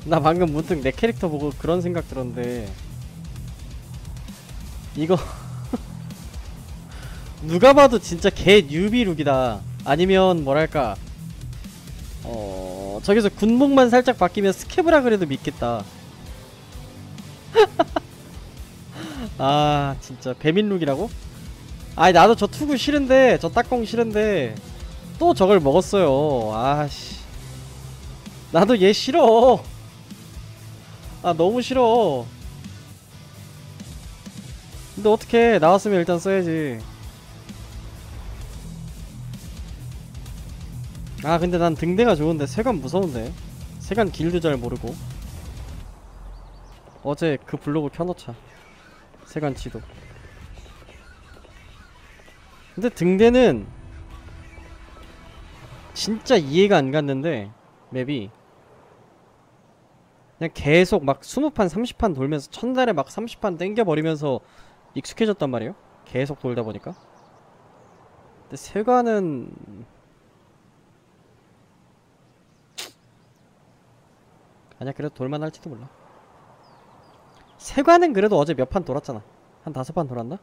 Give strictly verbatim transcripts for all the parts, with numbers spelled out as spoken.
나 방금 문득 내 캐릭터 보고 그런 생각 들었는데 이거 누가 봐도 진짜 개 뉴비 룩이다. 아니면 뭐랄까 어... 저기서 군복만 살짝 바뀌면 스케브라 그래도 믿겠다. 아 진짜 배민 룩이라고? 아니 나도 저 투구 싫은데, 저 딱공 싫은데 또 저걸 먹었어요. 아씨 나도 얘 싫어. 아 너무 싫어. 근데 어떡해, 나왔으면 일단 써야지. 아 근데 난 등대가 좋은데 세관 무서운데. 세관 길도 잘 모르고. 어제 그 블로그 켜놓자, 세관 지도. 근데 등대는 진짜 이해가 안 갔는데 맵이 그냥 계속 막 이십 판 삼십 판 돌면서 첫날에 막 삼십 판 땡겨버리면서 익숙해졌단 말이에요. 계속 돌다 보니까. 근데 세관은 아니야, 그래도 돌만할지도 몰라. 세관은 그래도 어제 몇 판 돌았잖아. 한 다섯 판 돌았나?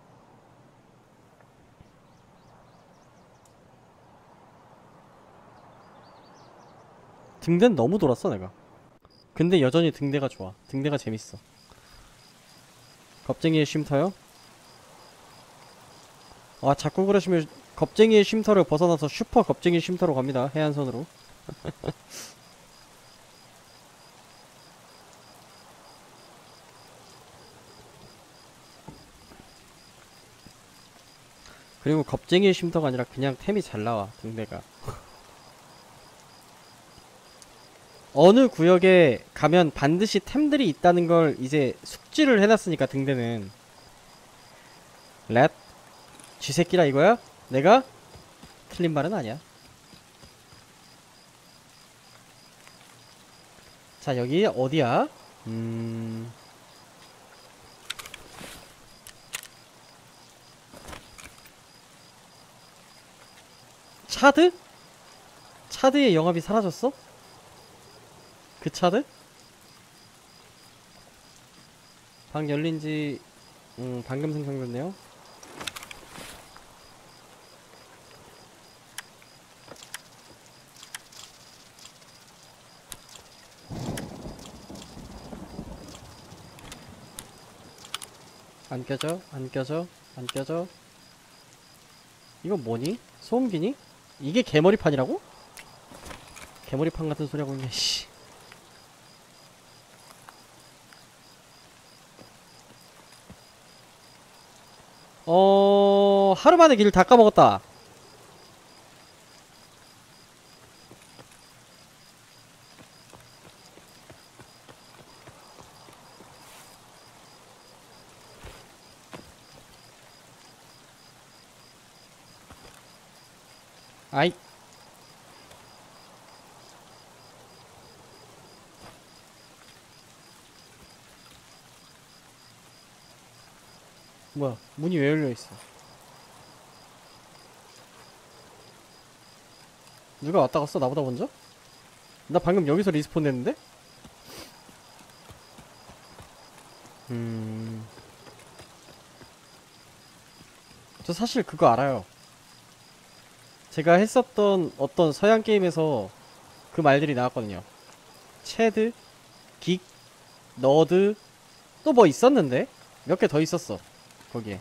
등대는 너무 돌았어 내가. 근데 여전히 등대가 좋아. 등대가 재밌어. 겁쟁이의 쉼터요? 아 자꾸 그러시면 겁쟁이의 쉼터를 벗어나서 슈퍼 겁쟁이 쉼터로 갑니다. 해안선으로. 그리고 겁쟁이의 쉼터가 아니라 그냥 템이 잘 나와 등대가. 어느 구역에 가면 반드시 템들이 있다는 걸 이제 숙지를 해놨으니까 등대는. 렛 쥐새끼라 이거야? 내가? 틀린 말은 아니야. 자 여기 어디야? 음... 차드? 차드의 영합이 사라졌어? 그 차드? 방 열린지 음 방금 생성됐네요. 안 껴져? 안 껴져? 안 껴져? 이건 뭐니? 소음기니? 이게 개머리판이라고? 개머리판 같은 소리 하고 있네 씨. 어... 하루만에 길 다 까먹었다. 아이 뭐야 문이 왜 열려있어? 누가 왔다 갔어? 나보다 먼저? 나 방금 여기서 리스폰 됐는데? 음... 저 사실 그거 알아요. 제가 했었던 어떤 서양 게임에서 그 말들이 나왔거든요. 체드, 긱, 너드, 또 뭐 있었는데? 몇 개 더 있었어 거기에.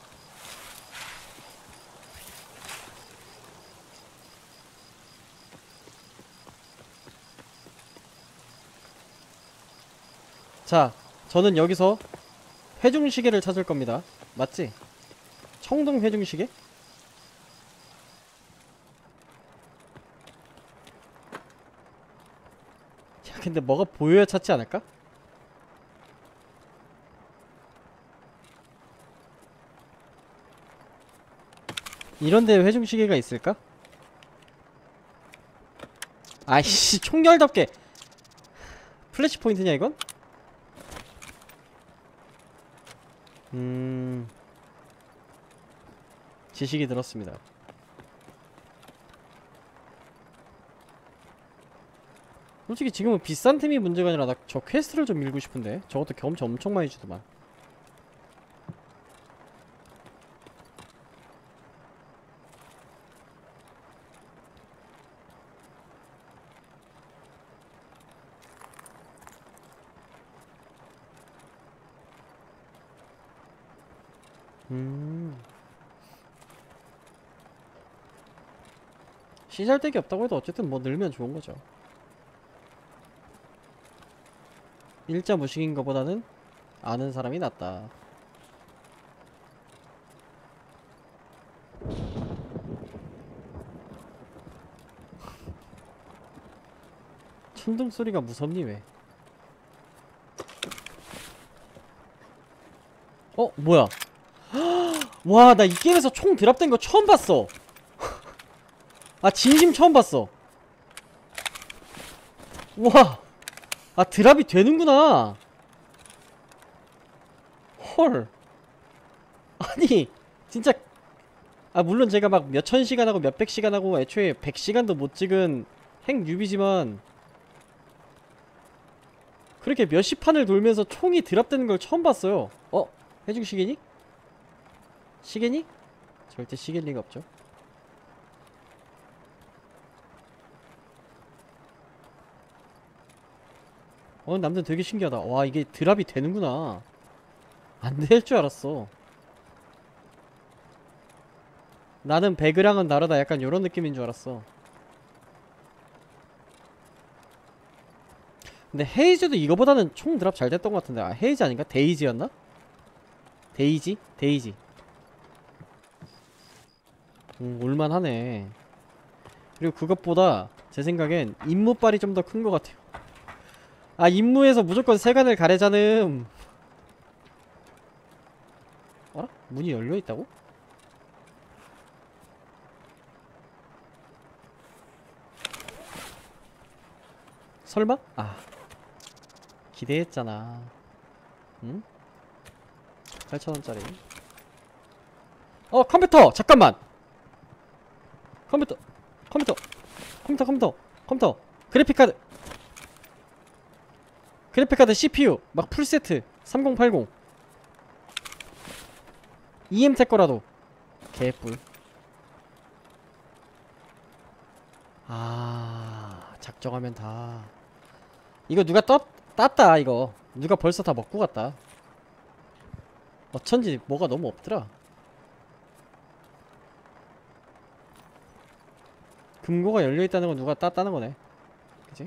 자 저는 여기서 회중시계를 찾을 겁니다. 맞지? 청동 회중시계? 야 근데 뭐가 보여야 찾지 않을까? 이런데 회중시계가 있을까? 아이씨 총열답게 플래시 포인트냐 이건? 음... 지식이 들었습니다. 솔직히 지금은 비싼 템이 문제가 아니라 나 저 퀘스트를 좀 밀고 싶은데. 저것도 경험치 엄청 많이 주더만. 음. 시잘데기 없다고 해도 어쨌든 뭐 늘면 좋은 거죠. 일자 무식인 것보다는 아는 사람이 낫다. 천둥 소리가 무섭니 왜? 어 뭐야? 와 나 이 게임에서 총 드랍된 거 처음 봤어. 아 진심 처음 봤어. 와, 아 드랍이 되는구나. 헐. 아니 진짜. 아 물론 제가 막 몇천 시간 하고 몇백 시간 하고 애초에 백 시간도 못 찍은 핵 뉴비지만 그렇게 몇십 판을 돌면서 총이 드랍되는 걸 처음 봤어요. 어? 해중 시계니? 시계니? 절대 시계일 리가 없죠. 어 남들 되게 신기하다. 와 이게 드랍이 되는구나. 안 될 줄 알았어. 나는 배그랑은 다르다 약간 요런 느낌인 줄 알았어. 근데 헤이즈도 이거보다는 총 드랍 잘 됐던 것 같은데. 아 헤이즈 아닌가? 데이지였나? 데이지? 데이지. 음 올만하네. 그리고 그것보다 제 생각엔 임무빨이 좀 더 큰 것 같아요. 아 임무에서 무조건 세간을 가래자는. 어라? 문이 열려있다고? 설마? 아 기대했잖아. 응? 팔천원짜리. 어 컴퓨터! 잠깐만! 컴퓨터 컴퓨터 컴퓨터 컴퓨터 컴퓨터 그래픽카드 그래픽카드 씨피유 막 풀세트 삼공팔공 이엠텍 거라도 개뿔. 아 작정하면 다 이거 누가 떴, 땄다 이거 누가 벌써 다 먹고 갔다. 어쩐지 뭐가 너무 없더라. 금고가 열려있다는 건 누가 땄다는 거네. 그치?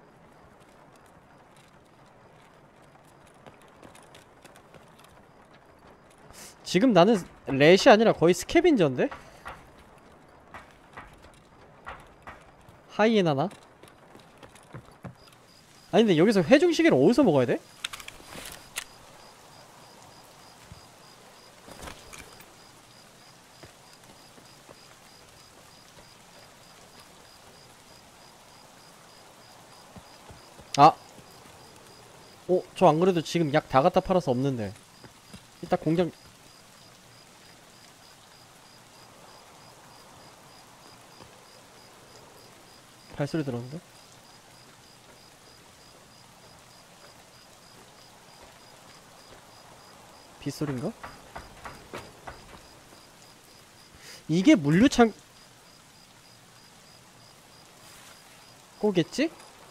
지금 나는 렛이 아니라 거의 스캐빈저인데? 하이에나나? 아니 근데 여기서 회중시계를 어디서 먹어야 돼? 아! 어? 저 안그래도 지금 약 다 갖다 팔아서 없는데 이따 공장 발소리 들었는데? 빗소리인가? 이게 물류창 꼬겠지?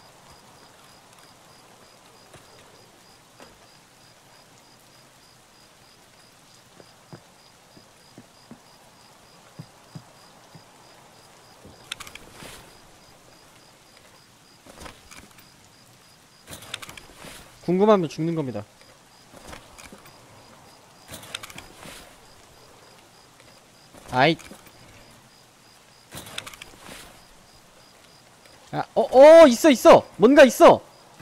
궁금하면 죽는 겁니다. 아이. 아, 어, 어, 있어, 있어! 뭔가 있어!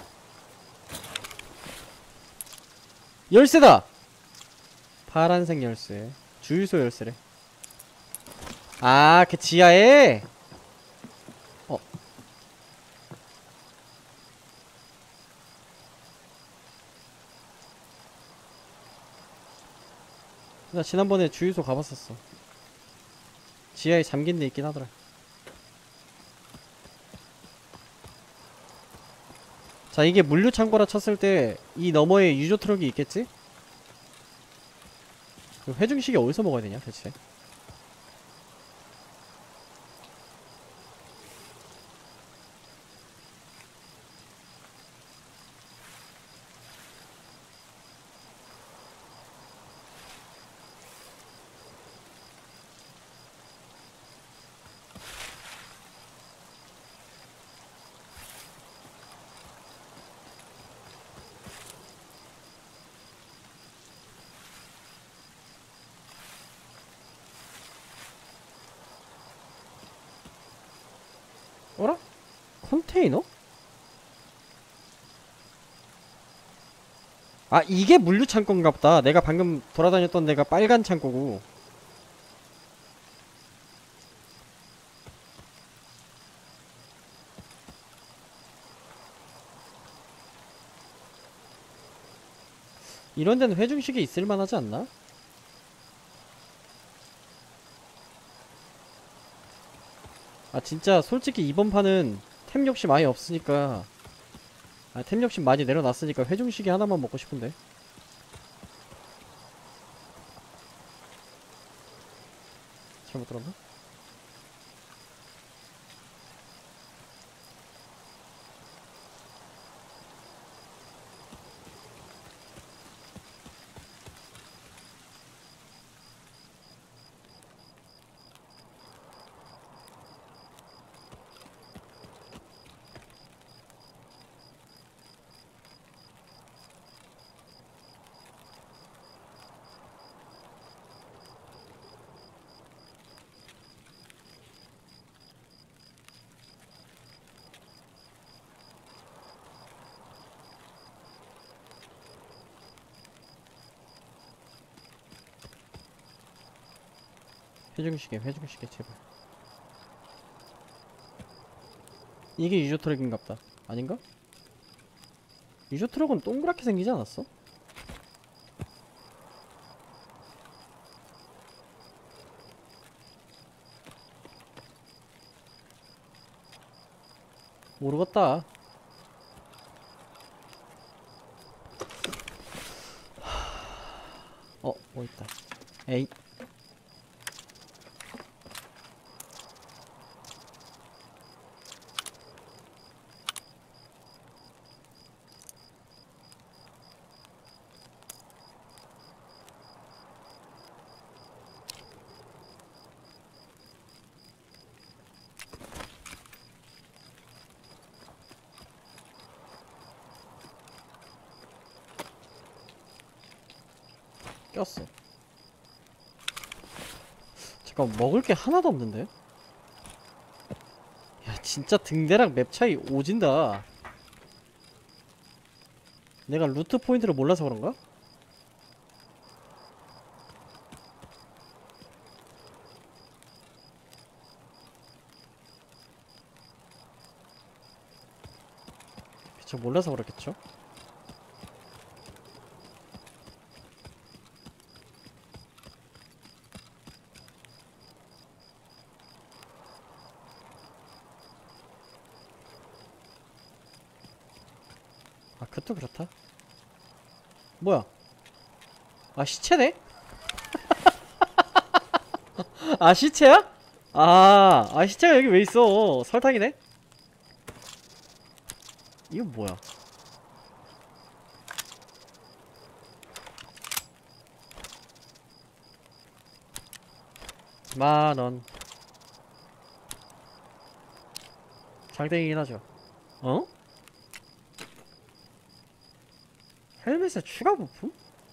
열쇠다! 파란색 열쇠. 주유소 열쇠래. 아, 그 지하에? 어. 나 지난번에 주유소 가봤었어. 지하에 잠긴 데 있긴 하더라. 자, 이게 물류 창고라 쳤을 때 이 너머에 유조 트럭이 있겠지? 그 회중식이 어디서 먹어야 되냐 대체? 어라? 컨테이너? 아, 이게 물류 창고인가 보다. 내가 방금 돌아다녔던 데가 빨간 창고고. 이런 데는 회중식이 있을 만하지 않나? 아, 진짜 솔직히 이번 판은 템 욕심 아예 없으니까, 아, 템 욕심 많이 내려놨으니까 회중식이 하나만 먹고 싶은데. 잘못 들었나? 회중식에 회중식에 제발. 이게 유조 트럭인갑다. 아닌가? 유조 트럭은 동그랗게 생기지 않았어? 모르겠다. 어, 뭐 있다. 에이. 꼈어. 잠깐, 먹을 게 하나도 없는데? 야, 진짜 등대랑 맵 차이 오진다. 내가 루트 포인트를 몰라서 그런가? 그쵸, 몰라서 그렇겠죠? 아, 그것도 그렇다. 뭐야? 아, 시체네? 아, 시체야? 아, 아, 시체가 여기 왜 있어? 설탕이네? 이거 뭐야? 만원. 장땡이긴 하죠. 어? 헬멧에 추가 부품?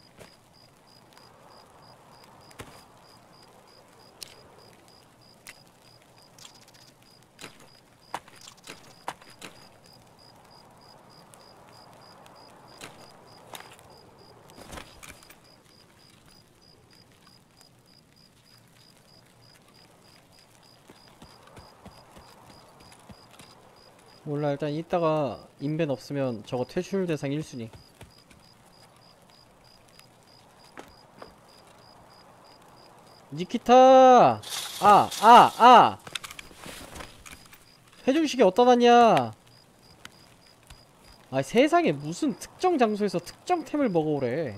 몰라, 일단 이따가 인벤 없으면 저거 퇴출 대상 일 순위. 니키타! 아! 아! 아! 회중식이 어디다 놨냐? 아 세상에 무슨 특정 장소에서 특정 템을 먹어오래.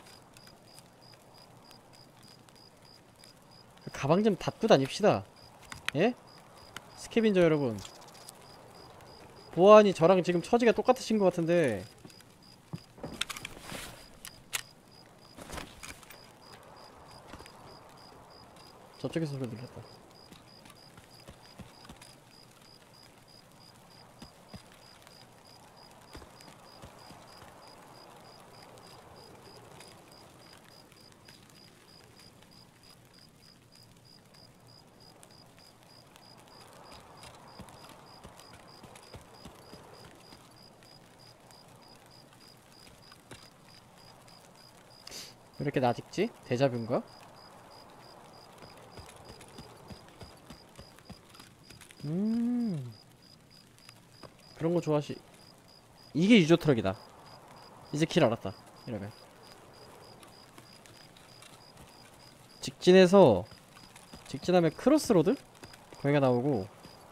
가방 좀 닫고 다닙시다. 예? 스캐빈저 여러분, 보아하니 저랑 지금 처지가 똑같으신 것 같은데 저쪽에서 소리 들렸다. 왜 이렇게 나직지? 데자뷰인가? 음 그런 거 좋아하시. 이게 유저 트럭이다. 이제 길 알았다. 이러면 직진해서 직진하면 크로스로드? 거기가 나오고,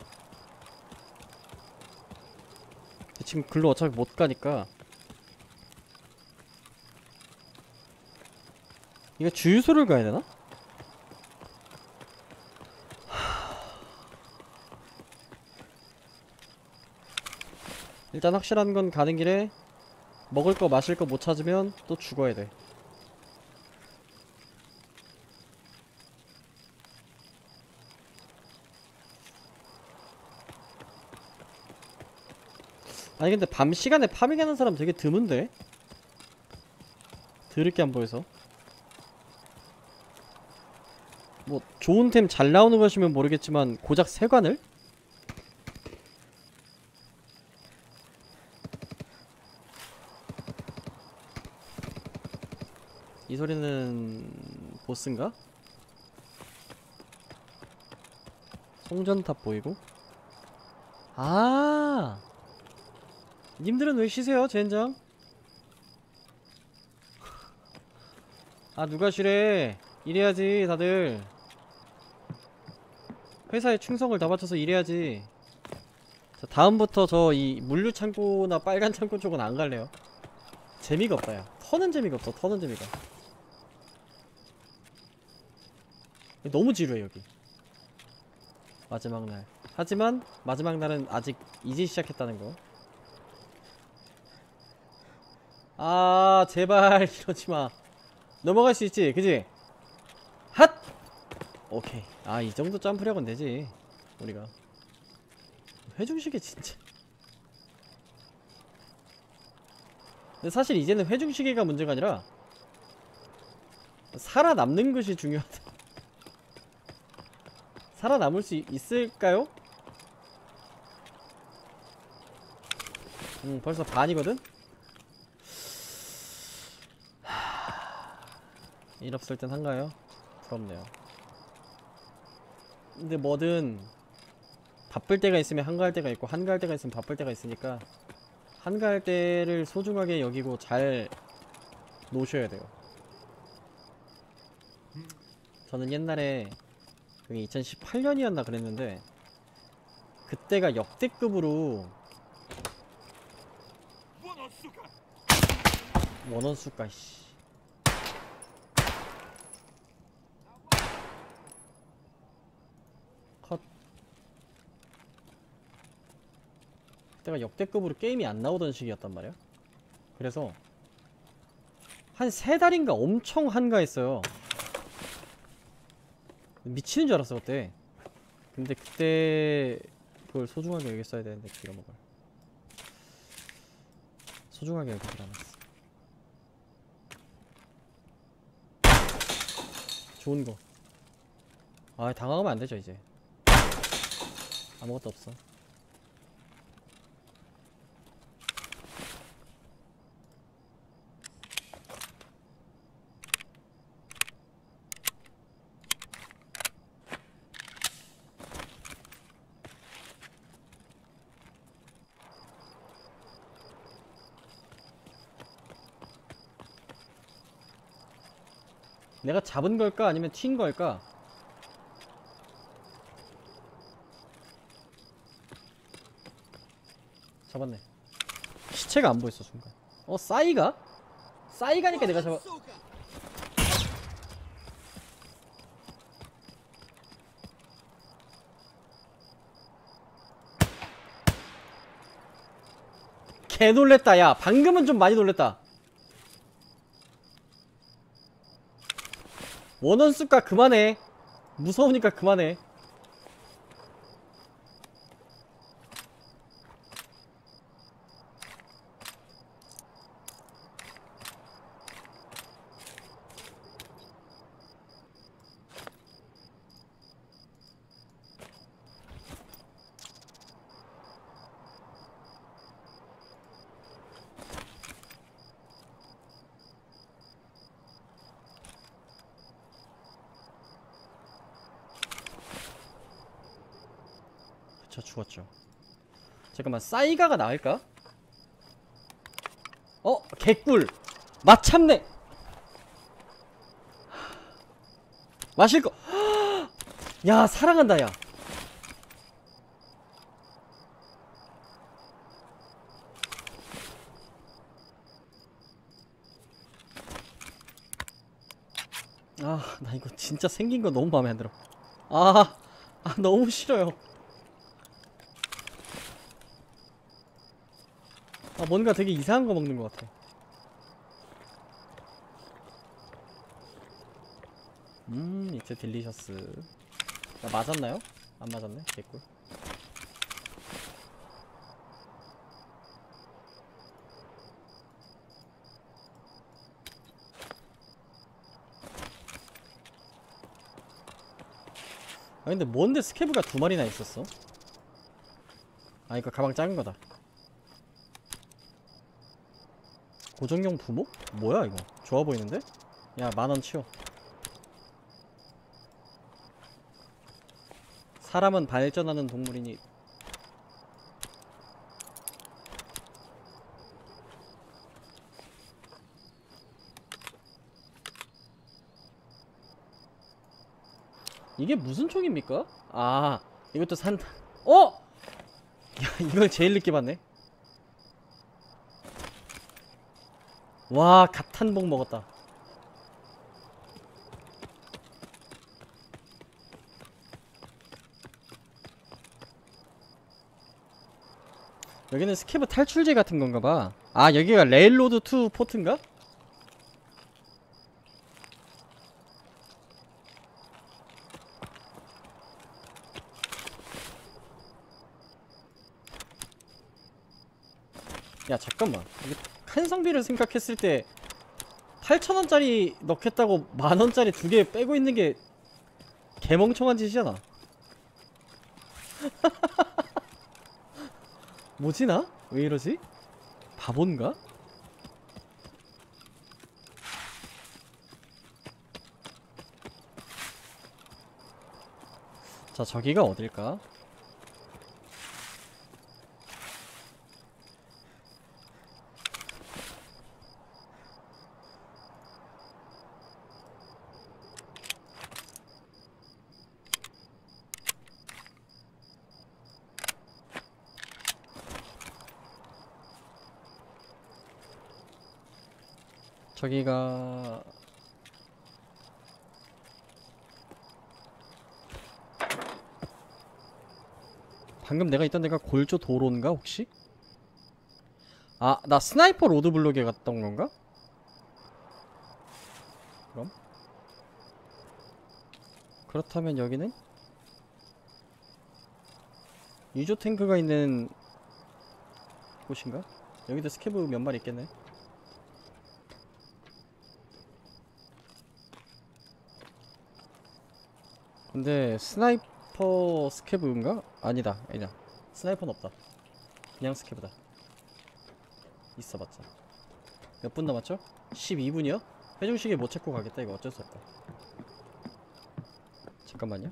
지금 글로 어차피 못 가니까 이거 주유소를 가야 되나? 일단 확실한 건 가는 길에 먹을 거 마실 거 못 찾으면 또 죽어야 돼. 아니 근데 밤 시간에 파밍하는 사람 되게 드문데? 드럽게 안 보여서. 뭐 좋은 템 잘 나오는 것이면 모르겠지만 고작 세관을? 이 소리는 보스인가? 송전탑 보이고? 아 님들은 왜 쉬세요 젠장? 아 누가 쉬래. 일해야지 다들. 회사에 충성을 다 바쳐서 일해야지. 자, 다음부터 저 이 물류창고나 빨간 창고 쪽은 안 갈래요. 재미가 없다 야. 터는 재미가 없어. 터는 재미가 너무 지루해 여기. 마지막 날. 하지만 마지막 날은 아직 이제 시작했다는 거. 아 제발 이러지마. 넘어갈 수 있지 그지? 핫! 오케이. 아 이 정도 점프력은 되지 우리가. 회중시계 진짜. 근데 사실 이제는 회중시계가 문제가 아니라 살아남는 것이 중요하다. 살아남을 수 있을까요? 음 벌써 반이거든? 일 없을 땐 한가요? 부럽네요. 근데 뭐든 바쁠 때가 있으면 한가할 때가 있고 한가할 때가 있으면 바쁠 때가 있으니까 한가할 때를 소중하게 여기고 잘 노셔야 돼요. 저는 옛날에 그게 이천십팔 년이었나 그랬는데 그때가 역대급으로 원원수가 씨 컷. 그때가 역대급으로 게임이 안 나오던 시기였단 말이야. 그래서 한 세 달인가 엄청 한가했어요. 미치는 줄 알았어 그때. 근데 그때 그걸 소중하게 여겼어야 되는데 기가 먹어요. 소중하게 여기질 않았어. 좋은 거. 아 당황하면 안 되죠 이제. 아무것도 없어. 내가 잡은 걸까 아니면 튄 걸까? 잡았네. 쉿. 시체가 안 보였어 순간. 어 싸이가? 싸이가니까 내가 잡아. 개 놀랬다. 야 방금은 좀 많이 놀랬다. 원원 쑥가 그만해. 무서우니까 그만해. 저 죽었죠. 잠깐만 싸이가가 나을까? 어? 개꿀! 마참내! 마실거! 야 사랑한다 야. 아 나 이거 진짜 생긴거 너무 맘에 안들어. 아, 아 너무 싫어요. 아 뭔가 되게 이상한거 먹는것 같아. 음 이제 딜리셔스. 나 맞았나요? 안 맞았네. 개꿀. 아 근데 뭔데 스케브가 두 마리나 있었어? 아 이거 가방 작은 거다. 고정용 부목? 뭐야 이거? 좋아 보이는데? 야 만원 치워. 사람은 발전하는 동물이니. 이게 무슨 총입니까? 아 이것도 산다. 어? 야 이걸 제일 늦게 봤네. 와 갓탄복 먹었다. 여기는 스케브 탈출제 같은 건가봐. 아 여기가 레일로드 투 포트인가? 야 잠깐만 이게 칸성비를 생각했을 때 팔천원짜리 넣겠다고 만원짜리 두 개 빼고 있는 게 개멍청한 짓이잖아. 뭐지 나? 왜 이러지? 바본가? 자 저기가 어딜까? 저기가 방금 내가 있던 데가 골조 도로인가 혹시? 아 나 스나이퍼 로드블록에 갔던 건가? 그럼? 그렇다면 여기는? 유조 탱크가 있는 곳인가? 여기도 스케브 몇 마리 있겠네. 근데 스나이퍼 스케브인가? 아니다 아니다. 스나이퍼는 없다. 그냥 스케브다. 있어봤자 몇 분 남았죠? 십이 분이요? 회중시계 못 찾고 가겠다. 이거 어쩔 수 없다. 잠깐만요.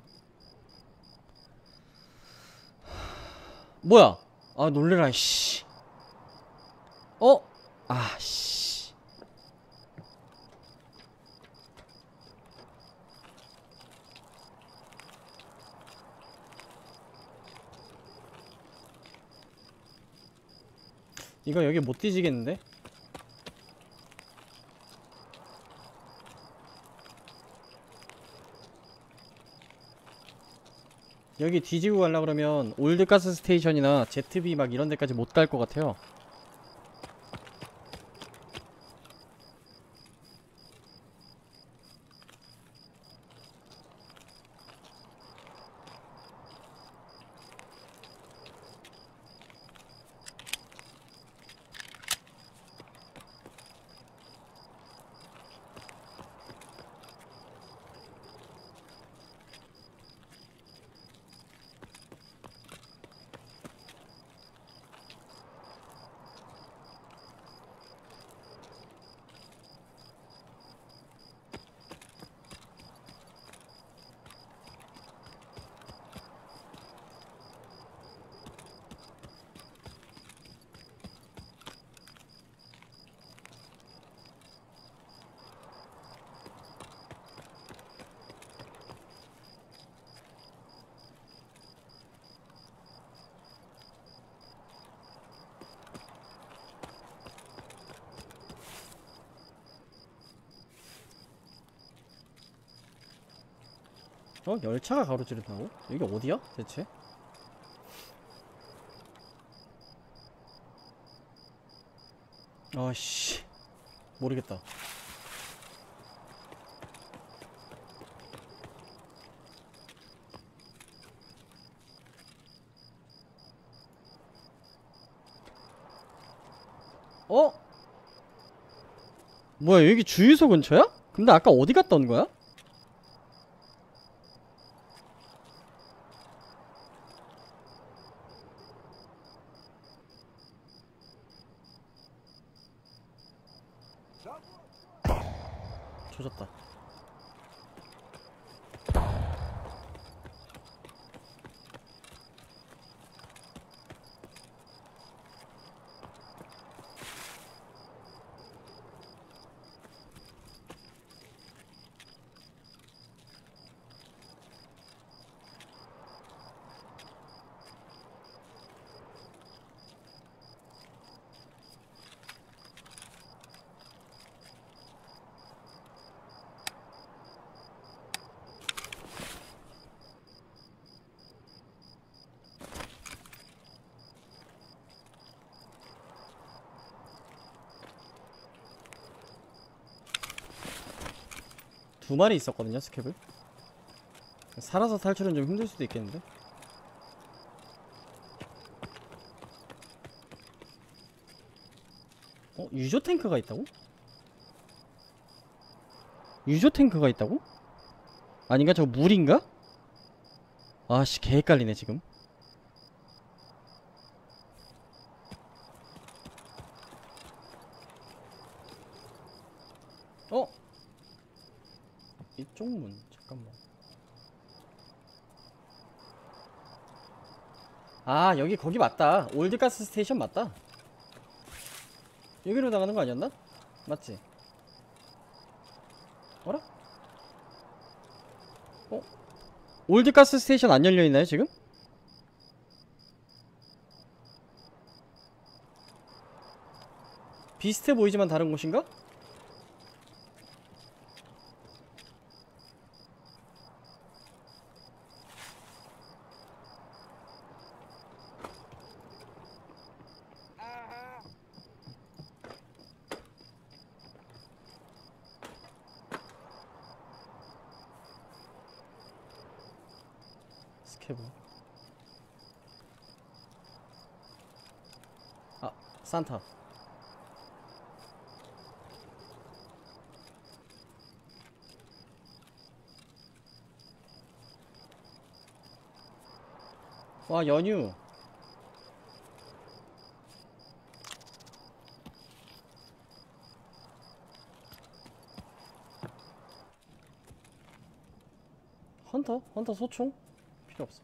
뭐야? 아 놀래라 씨. 어? 아 씨. 이거 여기 못 뒤지겠는데? 여기 뒤지고 가려 그러면 올드가스 스테이션이나 제트비 막 이런 데까지 못 갈 것 같아요. 어? 열차가 가로지른다고? 여기 어디야? 대체? 아씨 모르겠다. 어? 뭐야 여기 주유소 근처야? 근데 아까 어디 갔다 온 거야? 조졌다. 두 마리 있었거든요, 스캡을. 살아서 탈출은 좀 힘들 수도 있겠는데? 어? 유조 탱크가 있다고? 유조 탱크가 있다고? 아닌가? 저거 물인가? 아씨, 개 헷갈리네, 지금. 어? 이쪽 문, 잠깐만. 아, 여기 거기 맞다. 올드가스 스테이션 맞다. 여기로 나가는 거 아니었나? 맞지? 어라? 어? 올드가스 스테이션 안 열려있나요, 지금? 비슷해 보이지만 다른 곳인가? 스케브. 아, 산타. 와, 연유. 헌터? 헌터 소총? 필요 없어.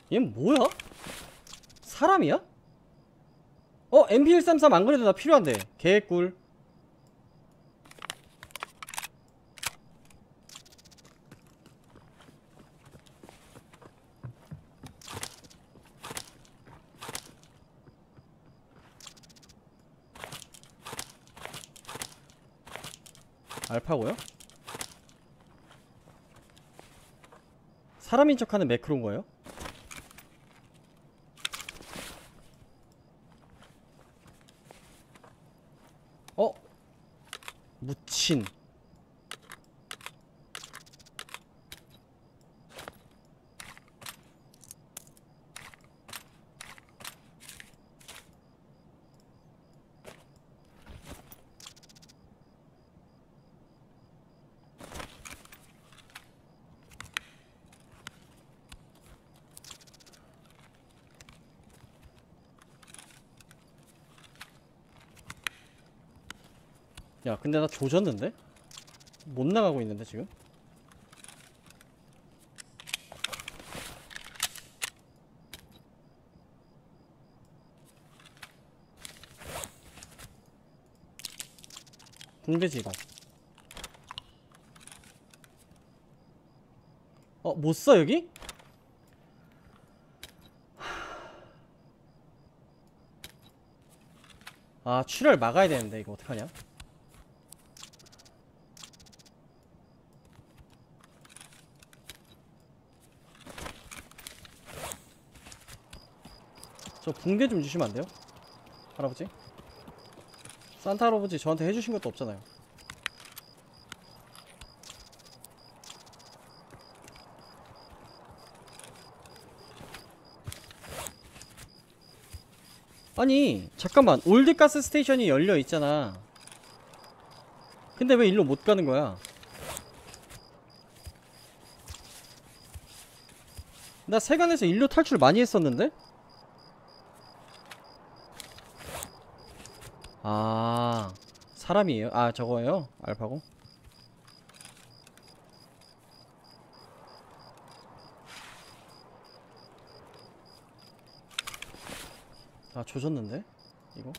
얘는 뭐야? 사람이야? 어? 엠피 일삼삼 안 그래도 나 필요한데. 개꿀. 알파고요? 사람인 척하는 매크로인 거예요? 어? 묻힌. 야, 근데 나 조졌는데? 못 나가고 있는데 지금? 붕대지 이거. 어, 못 써 여기? 아, 출혈 막아야 되는데 이거 어떡하냐? 저 붕대 좀 주시면 안 돼요? 할아버지? 산타 할아버지 저한테 해주신 것도 없잖아요. 아니 잠깐만, 올드가스 스테이션이 열려 있잖아. 근데 왜 일로 못 가는 거야? 나 세관에서 일로 탈출 많이 했었는데? 아, 사람이에요? 아, 저거예요? 알파고? 아, 조졌는데? 이거?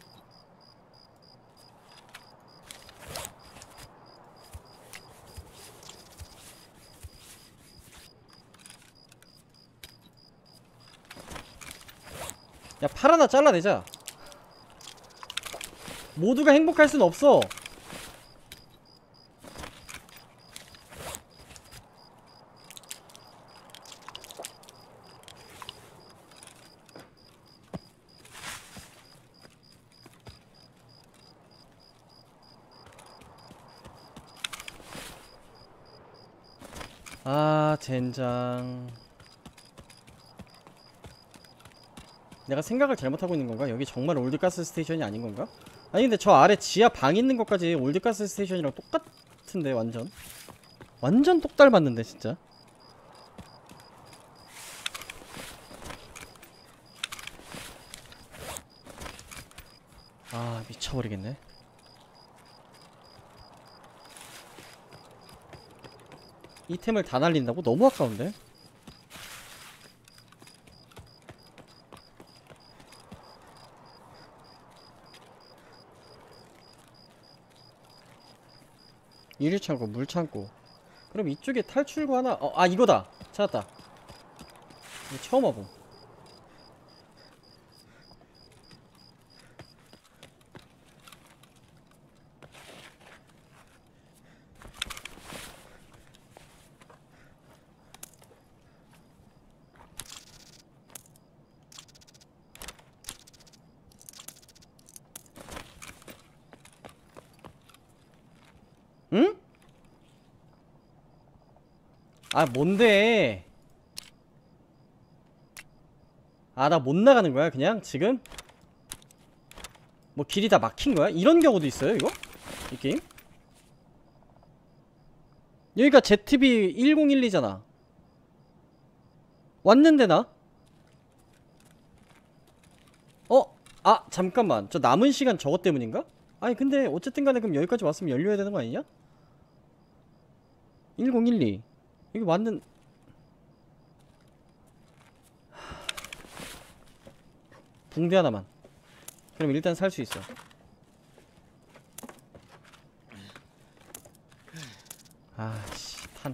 야, 팔 하나 잘라내자. 모두가 행복할 순 없어. 아, 젠장. 내가 생각을 잘못하고 있는 건가? 여기 정말 올드가스 스테이션이 아닌 건가? 아니 근데 저 아래 지하 방 있는 것까지 올드가스 스테이션이랑 똑같은데 완전 완전 똑 닮았는데 진짜. 아, 미쳐버리겠네. 이템을 다 날린다고? 너무 아까운데? 유리창고, 물창고. 그럼 이쪽에 탈출구 하나. 어, 아, 이거다. 찾았다. 이거 처음 와봄. 응? 아, 뭔데? 아, 나 못 나가는 거야, 그냥? 지금? 뭐 길이 다 막힌 거야? 이런 경우도 있어요, 이거? 이 게임? 여기가 제트비 천십이잖아. 왔는데, 나? 어? 아, 잠깐만. 저 남은 시간 저것 때문인가? 아니, 근데, 어쨌든 간에 그럼 여기까지 왔으면 열려야 되는 거 아니냐? 천십이. 여기 왔는, 붕대 하나만. 그럼 일단 살 수 있어. 아씨, 탄.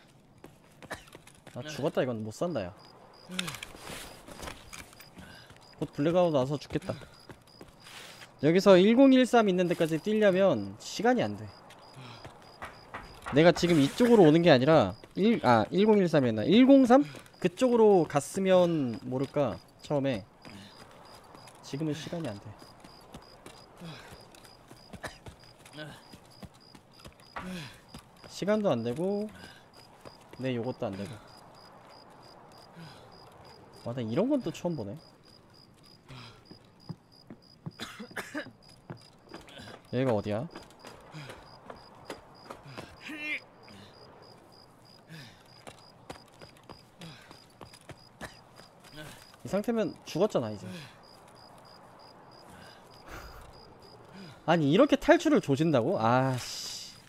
나 죽었다. 이건 못 산다, 야. 곧 블랙아웃 나서 죽겠다. 여기서 일공일삼 있는 데까지 뛰려면 시간이 안 돼. 내가 지금 이쪽으로 오는 게 아니라 일, 아 일공일삼이 했나? 일공삼? 그쪽으로 갔으면 모를까 처음에. 지금은 시간이 안 돼. 시간도 안 되고 내 요것도 안 되고. 와, 나 이런 건 또 처음 보네. 여기가 어디야? 이 상태면 죽었잖아 이제. 아니 이렇게 탈출을 조진다고? 아씨.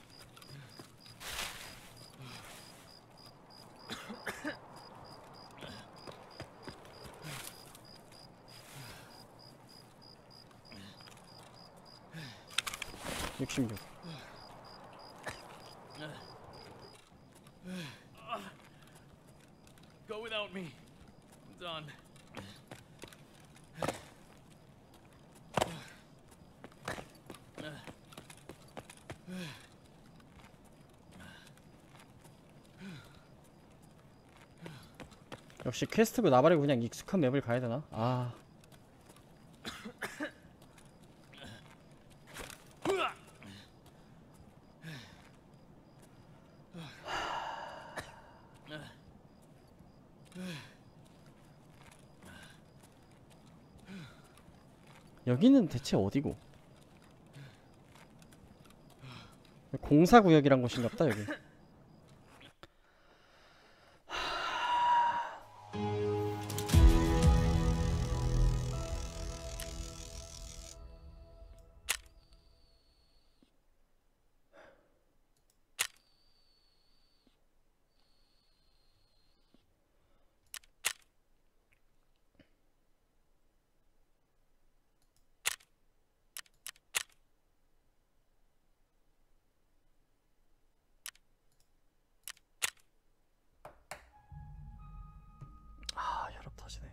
육십육. Go without me. I'm done. 역시 퀘스트고 나발이고 그냥 익숙한 맵을 가야 되나? 아. 여기는 대체 어디고? 공사구역이란 곳인갑다 여기. 아, 혈압 터지네.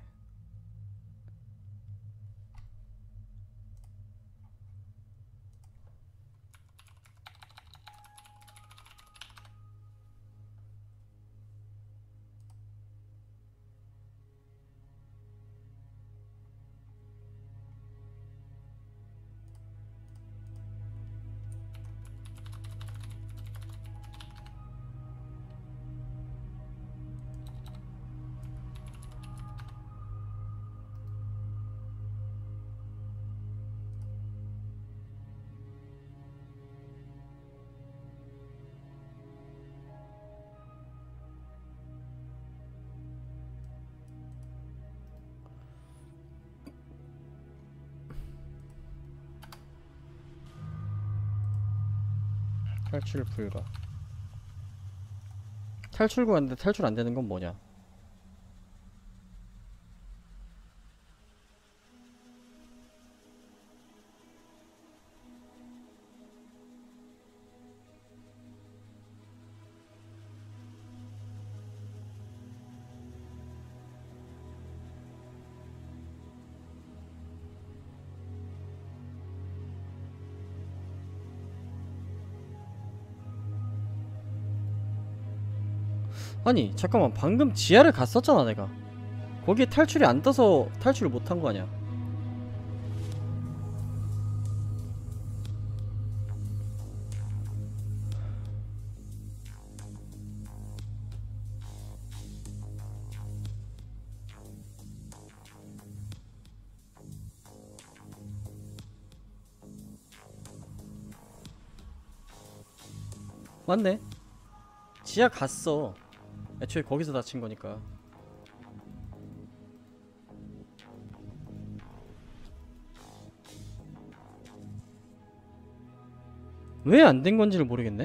탈출 불가. 탈출구 왔는데 탈출 안 되는 건 뭐냐? 아니 잠깐만, 방금 지하를 갔었잖아 내가. 거기에 탈출이 안 떠서 탈출을 못한 거 아니야? 맞네. 지하 갔어. 애초에 거기서 다친 거니까. 왜 안 된 건지를 모르겠네.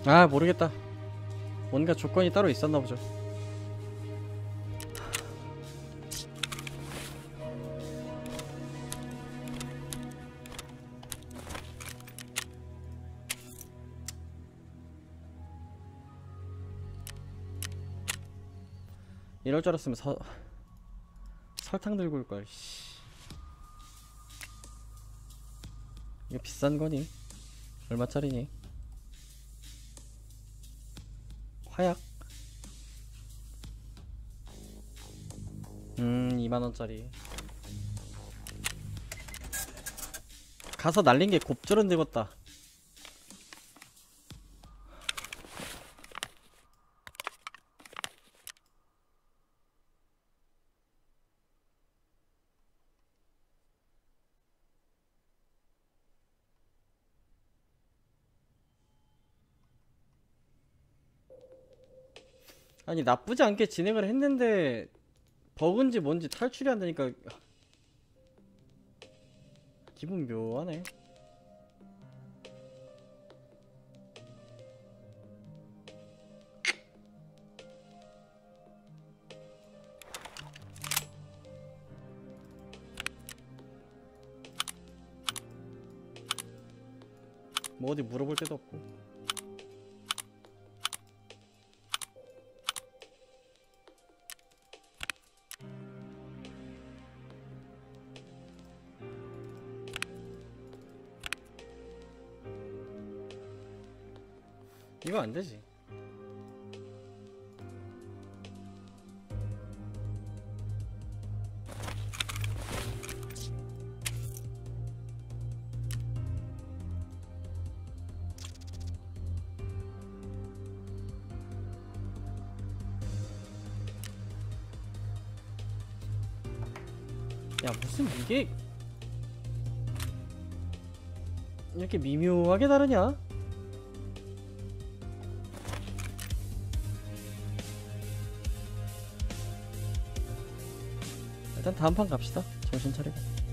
아 모르겠다. 뭔가 조건이 따로 있었나 보죠. 이럴 줄 알았으면 서... 설탕 들고 올걸. 씨. 이거 비싼 거니? 얼마짜리니? 화약? 음 이만원짜리. 가서 날린 게 곱절은 되겠다. 아니 나쁘지 않게 진행을 했는데 버그인지 뭔지 탈출이 안 되니까 기분 묘하네. 뭐 어디 물어볼 데도 없고. 이거 안 되지. 야 무슨 이게 이렇게 미묘하게 다르냐? 일단 다음 판 갑시다. 정신 차리고.